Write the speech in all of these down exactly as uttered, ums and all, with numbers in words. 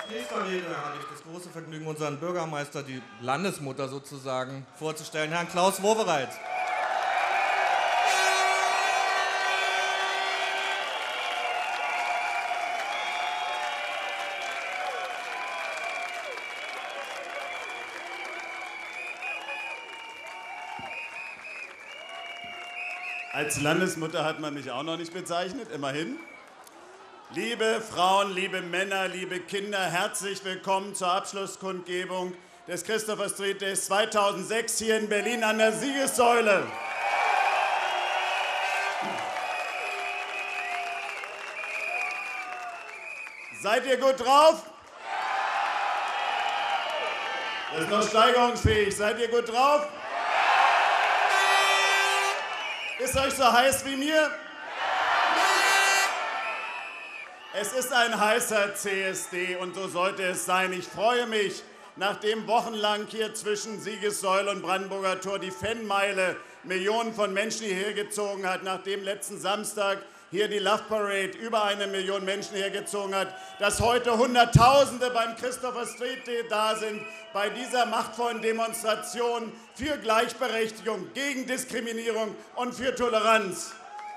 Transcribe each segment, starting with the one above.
Nächster Rede habe ich das große Vergnügen, unseren Bürgermeister, die Landesmutter sozusagen, vorzustellen, Herrn Klaus Wowereit. Als Landesmutter hat man mich auch noch nicht bezeichnet, immerhin. Liebe Frauen, liebe Männer, liebe Kinder, herzlich willkommen zur Abschlusskundgebung des Christopher Street Days zweitausendsechs hier in Berlin an der Siegessäule. Seid ihr gut drauf? Das ist noch steigerungsfähig. Seid ihr gut drauf? Ist euch so heiß wie mir? Es ist ein heißer C S D und so sollte es sein. Ich freue mich, nachdem wochenlang hier zwischen Siegessäule und Brandenburger Tor die Fanmeile Millionen von Menschen hierher gezogen hat, nachdem letzten Samstag hier die Love Parade über eine Million Menschen hergezogen hat, dass heute Hunderttausende beim Christopher Street Day da sind, bei dieser machtvollen Demonstration für Gleichberechtigung, gegen Diskriminierung und für Toleranz.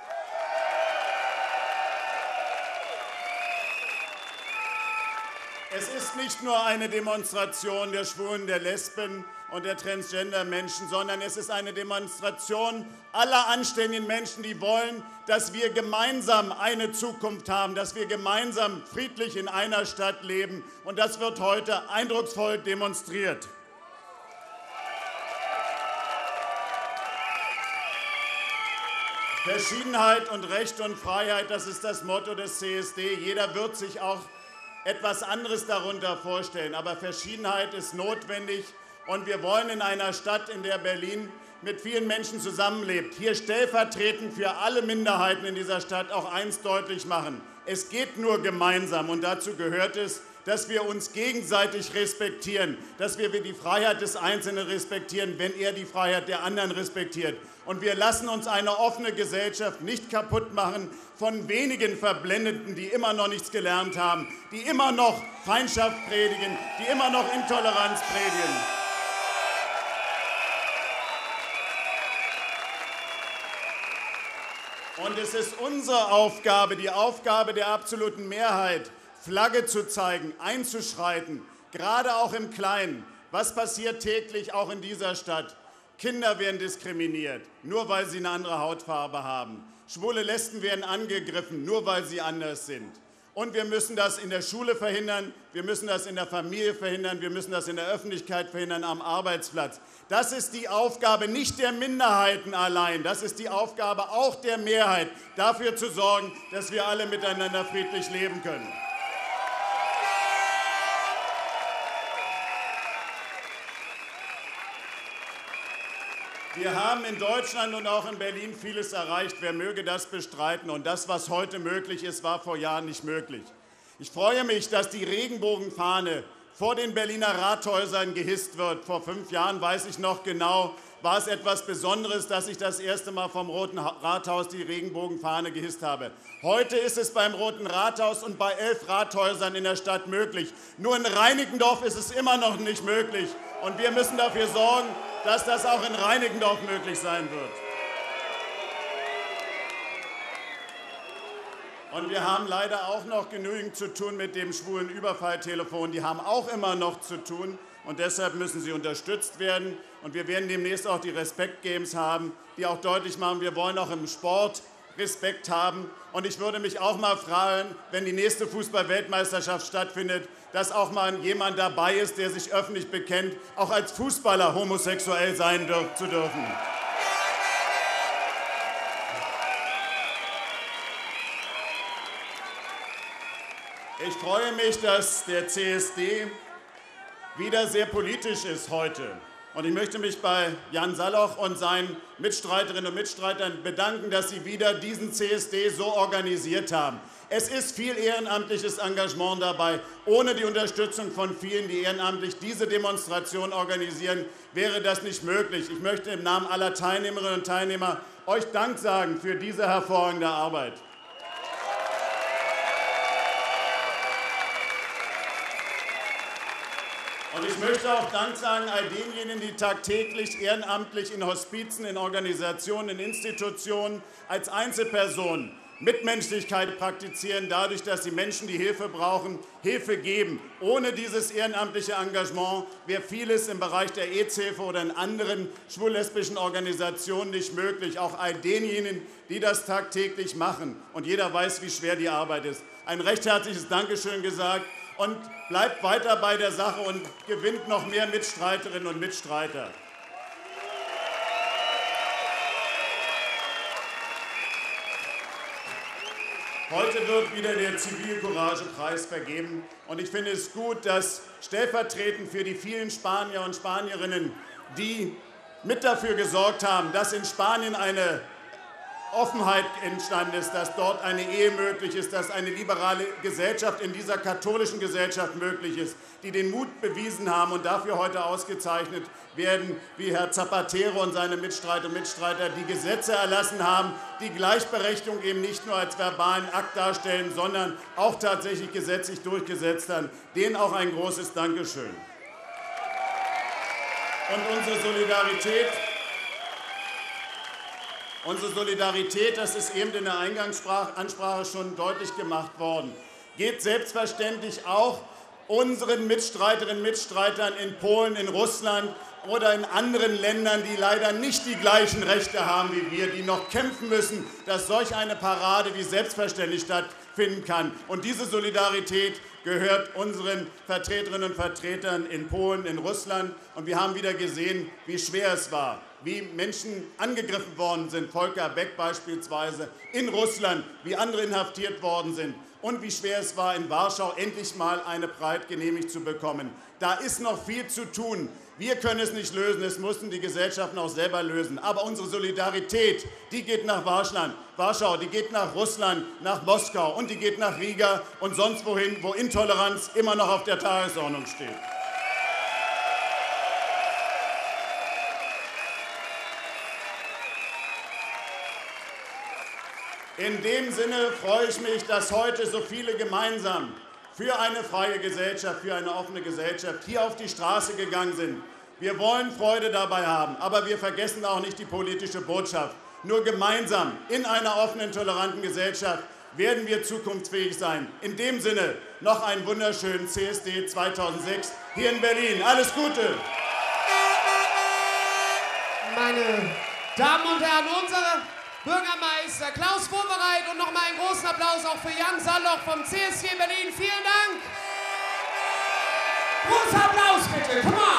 Es ist nicht nur eine Demonstration der Schwulen, der Lesben und der Transgender-Menschen, sondern es ist eine Demonstration aller anständigen Menschen, die wollen, dass wir gemeinsam eine Zukunft haben, dass wir gemeinsam friedlich in einer Stadt leben. Und das wird heute eindrucksvoll demonstriert. Verschiedenheit und Recht und Freiheit, das ist das Motto des C S D. Jeder wird sich auch etwas anderes darunter vorstellen. Aber Verschiedenheit ist notwendig. Und wir wollen in einer Stadt, in der Berlin mit vielen Menschen zusammenlebt, hier stellvertretend für alle Minderheiten in dieser Stadt auch eins deutlich machen. Es geht nur gemeinsam und dazu gehört es, dass wir uns gegenseitig respektieren, dass wir die Freiheit des Einzelnen respektieren, wenn er die Freiheit der anderen respektiert. Und wir lassen uns eine offene Gesellschaft nicht kaputt machen von wenigen Verblendeten, die immer noch nichts gelernt haben, die immer noch Feindschaft predigen, die immer noch Intoleranz predigen. Und es ist unsere Aufgabe, die Aufgabe der absoluten Mehrheit, Flagge zu zeigen, einzuschreiten, gerade auch im Kleinen. Was passiert täglich auch in dieser Stadt? Kinder werden diskriminiert, nur weil sie eine andere Hautfarbe haben. Schwule Lesben werden angegriffen, nur weil sie anders sind. Und wir müssen das in der Schule verhindern, wir müssen das in der Familie verhindern, wir müssen das in der Öffentlichkeit verhindern, am Arbeitsplatz. Das ist die Aufgabe nicht der Minderheiten allein, das ist die Aufgabe auch der Mehrheit, dafür zu sorgen, dass wir alle miteinander friedlich leben können. Wir haben in Deutschland und auch in Berlin vieles erreicht. Wer möge das bestreiten? Und das, was heute möglich ist, war vor Jahren nicht möglich. Ich freue mich, dass die Regenbogenfahne vor den Berliner Rathäusern gehisst wird. Vor fünf Jahren, weiß ich noch genau, war es etwas Besonderes, dass ich das erste Mal vom Roten Rathaus die Regenbogenfahne gehisst habe. Heute ist es beim Roten Rathaus und bei elf Rathäusern in der Stadt möglich. Nur in Reinickendorf ist es immer noch nicht möglich. Und wir müssen dafür sorgen, dass das auch in Reinickendorf möglich sein wird. Und wir haben leider auch noch genügend zu tun mit dem schwulen Überfalltelefon. Die haben auch immer noch zu tun und deshalb müssen sie unterstützt werden. Und wir werden demnächst auch die Respect Games haben, die auch deutlich machen, wir wollen auch im Sport Respekt haben. Und ich würde mich auch mal fragen, wenn die nächste Fußball-Weltmeisterschaft stattfindet, dass auch mal jemand dabei ist, der sich öffentlich bekennt, auch als Fußballer homosexuell sein dür- zu dürfen. Ich freue mich, dass der C S D wieder sehr politisch ist heute. Und ich möchte mich bei Jan Saloch und seinen Mitstreiterinnen und Mitstreitern bedanken, dass sie wieder diesen C S D so organisiert haben. Es ist viel ehrenamtliches Engagement dabei. Ohne die Unterstützung von vielen, die ehrenamtlich diese Demonstration organisieren, wäre das nicht möglich. Ich möchte im Namen aller Teilnehmerinnen und Teilnehmer euch Dank sagen für diese hervorragende Arbeit. Und ich möchte auch Dank sagen all denjenigen, die tagtäglich ehrenamtlich in Hospizen, in Organisationen, in Institutionen als Einzelpersonen Mitmenschlichkeit praktizieren, dadurch, dass die Menschen, die Hilfe brauchen, Hilfe geben. Ohne dieses ehrenamtliche Engagement wäre vieles im Bereich der AIDS-Hilfe oder in anderen schwul-lesbischen Organisationen nicht möglich. Auch all denjenigen, die das tagtäglich machen. Und jeder weiß, wie schwer die Arbeit ist. Ein recht herzliches Dankeschön gesagt und bleibt weiter bei der Sache und gewinnt noch mehr Mitstreiterinnen und Mitstreiter. Heute wird wieder der Zivilcourage-Preis vergeben. Und ich finde es gut, dass stellvertretend für die vielen Spanier und Spanierinnen, die mit dafür gesorgt haben, dass in Spanien eine Offenheit entstanden ist, dass dort eine Ehe möglich ist, dass eine liberale Gesellschaft in dieser katholischen Gesellschaft möglich ist, die den Mut bewiesen haben und dafür heute ausgezeichnet werden, wie Herr Zapatero und seine Mitstreiter und Mitstreiter, die Gesetze erlassen haben, die Gleichberechtigung eben nicht nur als verbalen Akt darstellen, sondern auch tatsächlich gesetzlich durchgesetzt haben. Denen auch ein großes Dankeschön. Und unsere Solidarität Unsere Solidarität, das ist eben in der Eingangsansprache schon deutlich gemacht worden, geht selbstverständlich auch unseren Mitstreiterinnen und Mitstreitern in Polen, in Russland oder in anderen Ländern, die leider nicht die gleichen Rechte haben wie wir, die noch kämpfen müssen, dass solch eine Parade wie selbstverständlich stattfinden kann. Und diese Solidarität gehört unseren Vertreterinnen und Vertretern in Polen, in Russland. Und wir haben wieder gesehen, wie schwer es war, wie Menschen angegriffen worden sind, Volker Beck beispielsweise, in Russland, wie andere inhaftiert worden sind und wie schwer es war, in Warschau endlich mal eine Pride genehmigt zu bekommen. Da ist noch viel zu tun. Wir können es nicht lösen, es mussten die Gesellschaften auch selber lösen. Aber unsere Solidarität, die geht nach Warschau, die geht nach Russland, nach Moskau und die geht nach Riga und sonst wohin, wo Intoleranz immer noch auf der Tagesordnung steht. In dem Sinne freue ich mich, dass heute so viele gemeinsam für eine freie Gesellschaft, für eine offene Gesellschaft hier auf die Straße gegangen sind. Wir wollen Freude dabei haben, aber wir vergessen auch nicht die politische Botschaft. Nur gemeinsam in einer offenen, toleranten Gesellschaft werden wir zukunftsfähig sein. In dem Sinne noch einen wunderschönen C S D zweitausendsechs hier in Berlin. Alles Gute! Meine Damen und Herren, unsere Bürgermeister Klaus Wowereit und nochmal einen großen Applaus auch für Jan Salloch vom C S D Berlin. Vielen Dank! Großer Applaus bitte, come on!